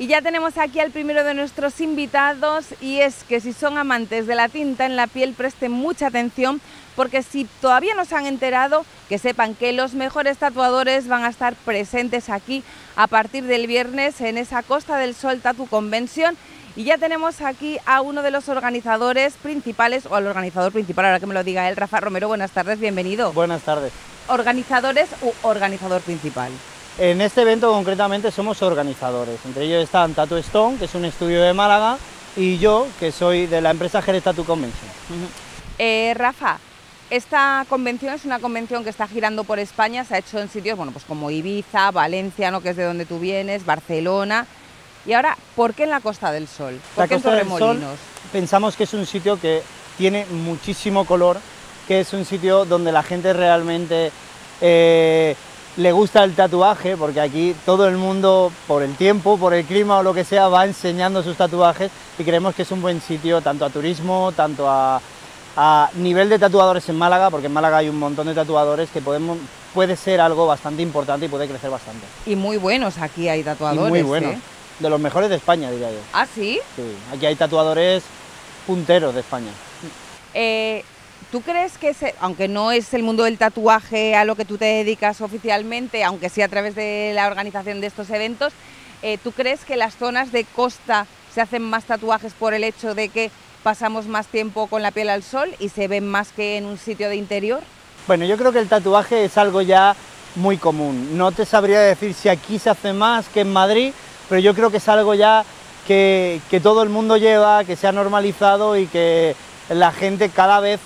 Y ya tenemos aquí al primero de nuestros invitados, y es que si son amantes de la tinta en la piel, presten mucha atención, porque si todavía no se han enterado, que sepan que los mejores tatuadores van a estar presentes aquí a partir del viernes en esa Costa del Sol Tattoo Convention. Y ya tenemos aquí a uno de los organizadores principales, o al organizador principal, ahora que me lo diga él, Rafa Romero. Buenas tardes, bienvenido. Buenas tardes. ¿Organizadores u organizador principal? En este evento concretamente somos organizadores, entre ellos están Tattoo Stone, que es un estudio de Málaga, y yo, que soy de la empresa Jerez Tattoo Convention. Rafa, esta convención es una convención que está girando por España, se ha hecho en sitios pues como Ibiza, Valencia, ¿no?, que es de donde tú vienes, Barcelona. Y ahora, ¿por qué en la Costa del Sol? ¿Por qué en Torremolinos? Pensamos que es un sitio que tiene muchísimo color, que es un sitio donde la gente realmente le gusta el tatuaje, porque aquí todo el mundo, por el tiempo, por el clima o lo que sea, va enseñando sus tatuajes, y creemos que es un buen sitio tanto a turismo, tanto a nivel de tatuadores en Málaga, porque en Málaga hay un montón de tatuadores que puede ser algo bastante importante y puede crecer bastante. Y muy buenos aquí hay tatuadores. Y muy buenos, de los mejores de España, diría yo. ¿Ah, sí? Sí, aquí hay tatuadores punteros de España. ¿Tú crees que, aunque no es el mundo del tatuaje a lo que tú te dedicas oficialmente, aunque sí a través de la organización de estos eventos, ¿tú crees que las zonas de costa se hacen más tatuajes por el hecho de que pasamos más tiempo con la piel al sol y se ven más que en un sitio de interior? Bueno, yo creo que el tatuaje es algo ya muy común. No te sabría decir si aquí se hace más que en Madrid, pero yo creo que es algo ya que todo el mundo lleva, que se ha normalizado y que la gente cada vez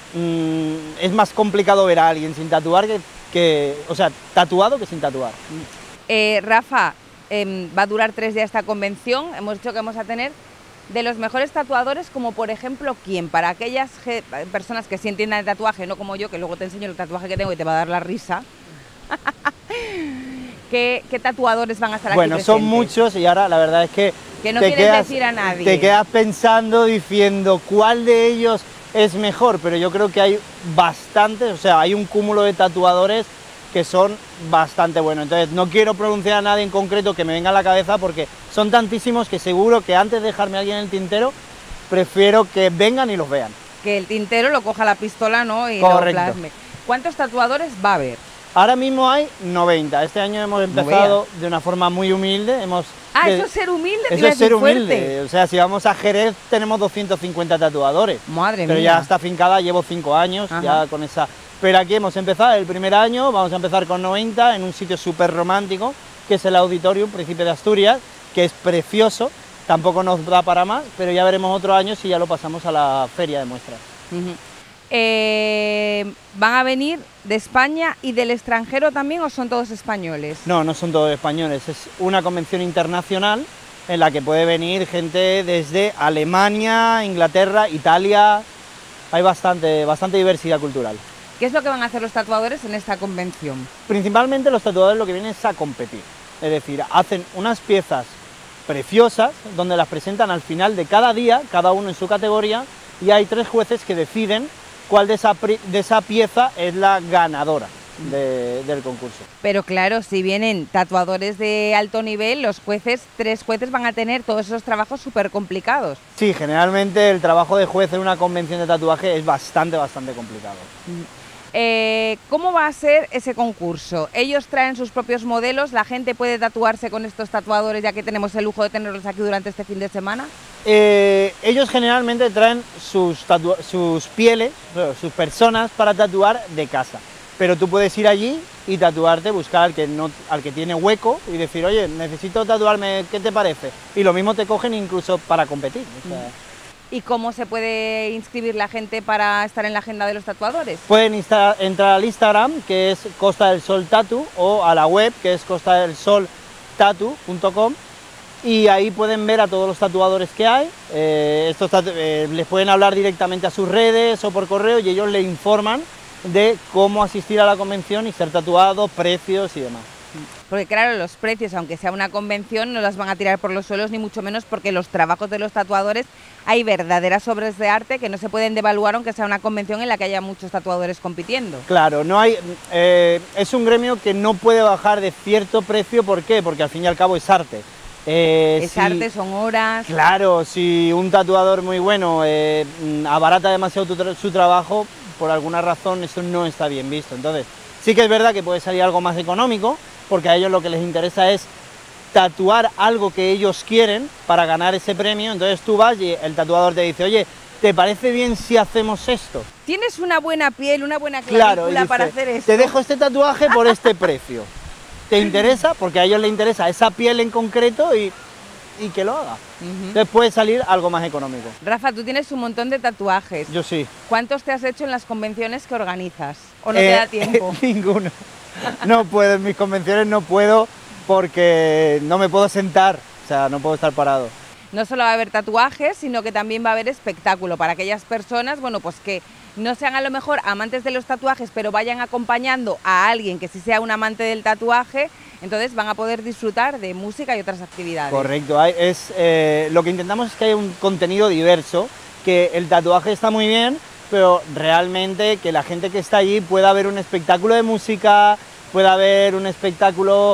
es más complicado ver a alguien sin tatuar o sea, tatuado que sin tatuar. Rafa, va a durar 3 días esta convención. Hemos dicho que vamos a tener de los mejores tatuadores, como por ejemplo, ¿quién? Para aquellas personas que sí entiendan de tatuaje, no como yo, que luego te enseño el tatuaje que tengo y te va a dar la risa. ¿Qué tatuadores van a estar aquí presentes? Bueno, son muchos, y ahora la verdad es que no quieres decir a nadie. Te quedas pensando, diciendo cuál de ellos es mejor, pero yo creo que hay bastantes, o sea, hay un cúmulo de tatuadores que son bastante buenos. Entonces no quiero pronunciar a nadie en concreto que me venga a la cabeza, porque son tantísimos que seguro que antes de dejarme a alguien en el tintero, prefiero que vengan y los vean. Que el tintero lo coja la pistola, ¿no?, y correcto, lo plasme. ¿Cuántos tatuadores va a haber? Ahora mismo hay 90. Este año hemos empezado de una forma muy humilde. Eso es ser humilde. Eso es ser humilde. O sea, si vamos a Jerez tenemos 250 tatuadores. Madre mía. Pero ya está afincada, llevo 5 años ya con esa. Pero aquí hemos empezado el primer año, vamos a empezar con 90 en un sitio súper romántico, que es el Auditorium Príncipe de Asturias, que es precioso. Tampoco nos da para más, pero ya veremos otro año si ya lo pasamos a la feria de muestras. ¿Van a venir de España y del extranjero también, o son todos españoles? No, no son todos españoles, es una convención internacional en la que puede venir gente desde Alemania, Inglaterra, Italia. Hay bastante diversidad cultural. ¿Qué es lo que van a hacer los tatuadores en esta convención? Principalmente los tatuadores lo que vienen es a competir, es decir, hacen unas piezas preciosas donde las presentan al final de cada día, cada uno en su categoría, y hay 3 jueces que deciden cuál de esa pieza es la ganadora del concurso. Pero claro, si vienen tatuadores de alto nivel, los 3 jueces van a tener todos esos trabajos súper complicados. Sí, generalmente el trabajo de juez en una convención de tatuaje es bastante complicado. ¿Cómo va a ser ese concurso? ¿Ellos traen sus propios modelos? ¿La gente puede tatuarse con estos tatuadores, ya que tenemos el lujo de tenerlos aquí durante este fin de semana? Ellos generalmente traen sus pieles, sus personas para tatuar de casa. Pero tú puedes ir allí y tatuarte, buscar al que tiene hueco y decir, oye, necesito tatuarme, ¿qué te parece? Y lo mismo te cogen incluso para competir. O sea, ¿y cómo se puede inscribir la gente para estar en la agenda de los tatuadores? Pueden entrar al Instagram, que es Costa del Sol Tattoo, o a la web, que es costadelsoltattoo.com, y ahí pueden ver a todos los tatuadores que hay. Les pueden hablar directamente a sus redes o por correo, y ellos le informan de cómo asistir a la convención y ser tatuado, precios y demás. Porque claro, los precios, aunque sea una convención, no las van a tirar por los suelos, ni mucho menos, porque los trabajos de los tatuadores, hay verdaderas obras de arte que no se pueden devaluar aunque sea una convención en la que haya muchos tatuadores compitiendo. Claro, es un gremio que no puede bajar de cierto precio. ¿Por qué? Porque al fin y al cabo es arte. Es arte, son horas. Claro, si un tatuador muy bueno abarata demasiado su trabajo, por alguna razón eso no está bien visto. Entonces, sí que es verdad que puede salir algo más económico, porque a ellos lo que les interesa es tatuar algo que ellos quieren para ganar ese premio. Entonces tú vas y el tatuador te dice, oye, ¿te parece bien si hacemos esto? Tienes una buena piel, una buena clavícula, claro, para hacer esto. Te dejo este tatuaje por este precio. ¿Te interesa? Porque a ellos les interesa esa piel en concreto y que lo haga. Entonces puede salir algo más económico. Rafa, tú tienes un montón de tatuajes. Yo sí. ¿Cuántos te has hecho en las convenciones que organizas? ¿O no te da tiempo? Ninguno. No puedo, en mis convenciones no puedo porque no me puedo sentar, o sea, no puedo estar parado. No solo va a haber tatuajes, sino que también va a haber espectáculo para aquellas personas, bueno, pues que no sean a lo mejor amantes de los tatuajes, pero vayan acompañando a alguien que sí sea un amante del tatuaje. Entonces van a poder disfrutar de música y otras actividades. Correcto, lo que intentamos es que haya un contenido diverso, que el tatuaje está muy bien, pero realmente que la gente que está allí pueda ver un espectáculo de música, pueda ver un espectáculo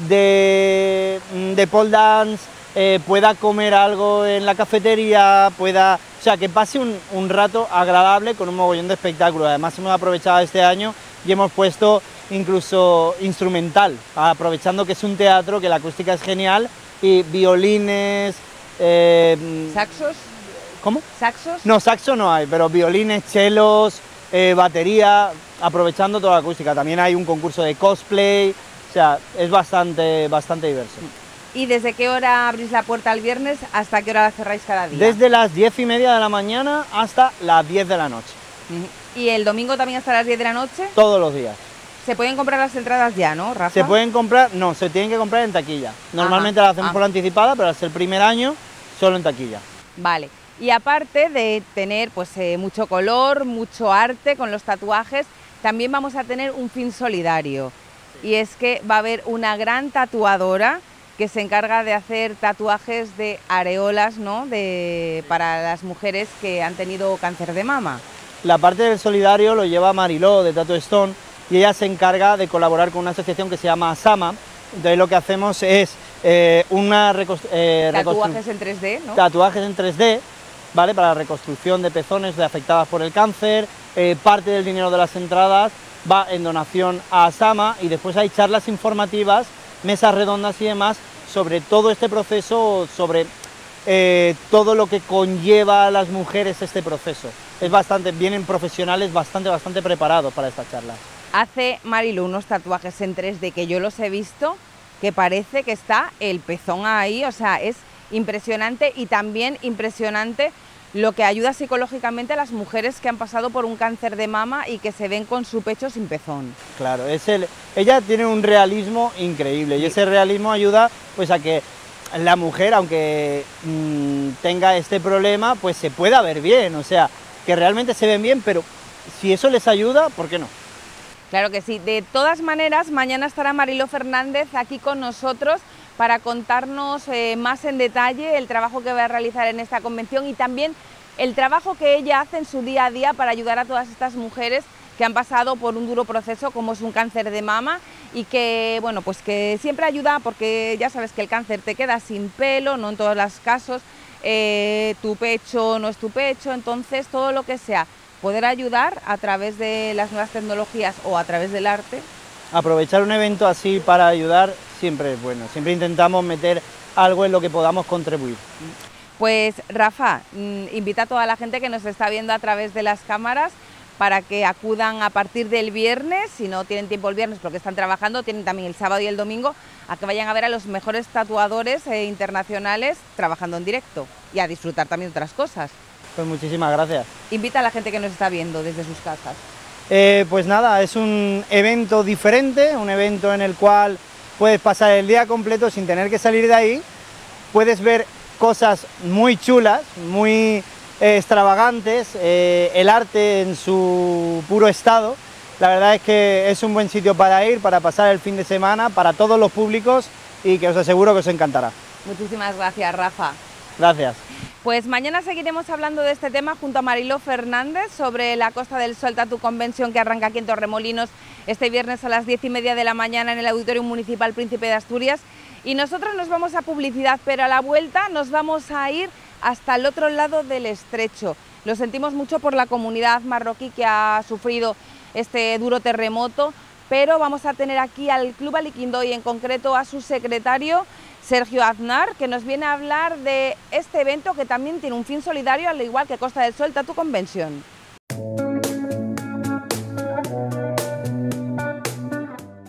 de pole dance, pueda comer algo en la cafetería, o sea, que pase un rato agradable con un mogollón de espectáculos. Además hemos aprovechado este año y hemos puesto incluso instrumental, aprovechando que es un teatro, que la acústica es genial, y violines... ¿Saxos? ¿Cómo? ¿Saxos? No, saxo no hay, pero violines, chelos, batería, aprovechando toda la acústica. También hay un concurso de cosplay, o sea, es bastante diverso. ¿Y desde qué hora abrís la puerta el viernes hasta qué hora la cerráis cada día? Desde las 10:30 de la mañana hasta las 10 de la noche. ¿Y el domingo también hasta las 10 de la noche? Todos los días. Se pueden comprar las entradas ya, ¿no, Rafa? Se pueden comprar, no, se tienen que comprar en taquilla. Normalmente las hacemos por anticipada, pero al ser el primer año, solo en taquilla. Vale. Y aparte de tener pues mucho color, mucho arte con los tatuajes, también vamos a tener un fin solidario. Y es que va a haber una gran tatuadora que se encarga de hacer tatuajes de areolas, ¿no?, para las mujeres que han tenido cáncer de mama. La parte del solidario lo lleva Mariló de Tattoo Stone y ella se encarga de colaborar con una asociación que se llama Asama. Entonces lo que hacemos es tatuajes en 3D, ¿no? Tatuajes en 3D, ¿vale? Para la reconstrucción de pezones de afectadas por el cáncer. Parte del dinero de las entradas va en donación a Asama y después hay charlas informativas, mesas redondas y demás sobre todo este proceso, sobre todo lo que conlleva a las mujeres este proceso. Vienen profesionales bastante preparados para esta charla. Hace Marilu unos tatuajes en 3D que yo los he visto, que parece que está el pezón ahí, o sea, es impresionante y también impresionante lo que ayuda psicológicamente a las mujeres que han pasado por un cáncer de mama y que se ven con su pecho sin pezón. Claro, ella tiene un realismo increíble y ese realismo ayuda pues a que la mujer, aunque tenga este problema, pues se pueda ver bien, o sea, que realmente se ven bien, pero si eso les ayuda, ¿por qué no? Claro que sí. De todas maneras, mañana estará Mariló Fernández aquí con nosotros para contarnos más en detalle el trabajo que va a realizar en esta convención y también el trabajo que ella hace en su día a día para ayudar a todas estas mujeres que han pasado por un duro proceso como es un cáncer de mama y que, bueno, pues que siempre ayuda porque ya sabes que el cáncer te queda sin pelo, no en todos los casos, tu pecho no es tu pecho, entonces todo lo que sea poder ayudar a través de las nuevas tecnologías o a través del arte. Aprovechar un evento así para ayudar siempre es bueno, siempre intentamos meter algo en lo que podamos contribuir. Pues Rafa, invita a toda la gente que nos está viendo a través de las cámaras para que acudan a partir del viernes, si no tienen tiempo el viernes porque están trabajando, tienen también el sábado y el domingo, a que vayan a ver a los mejores tatuadores internacionales trabajando en directo y a disfrutar también de otras cosas. Pues muchísimas gracias. Invita a la gente que nos está viendo desde sus casas. Pues nada, es un evento diferente, un evento en el cual puedes pasar el día completo sin tener que salir de ahí, puedes ver cosas muy chulas, muy extravagantes, el arte en su puro estado. La verdad es que es un buen sitio para ir, para pasar el fin de semana, para todos los públicos y que os aseguro que os encantará. Muchísimas gracias, Rafa. Gracias. Pues mañana seguiremos hablando de este tema junto a Mariló Fernández sobre la Costa del Sol Tattoo Convention que arranca aquí en Torremolinos este viernes a las 10:30 de la mañana en el Auditorio Municipal Príncipe de Asturias. Y nosotros nos vamos a publicidad, pero a la vuelta nos vamos a ir hasta el otro lado del estrecho. Lo sentimos mucho por la comunidad marroquí que ha sufrido este duro terremoto, pero vamos a tener aquí al Club Aliquindó y en concreto a su secretario, Sergio Aznar, que nos viene a hablar de este evento que también tiene un fin solidario, al igual que Costa del Sol Tattoo Convention.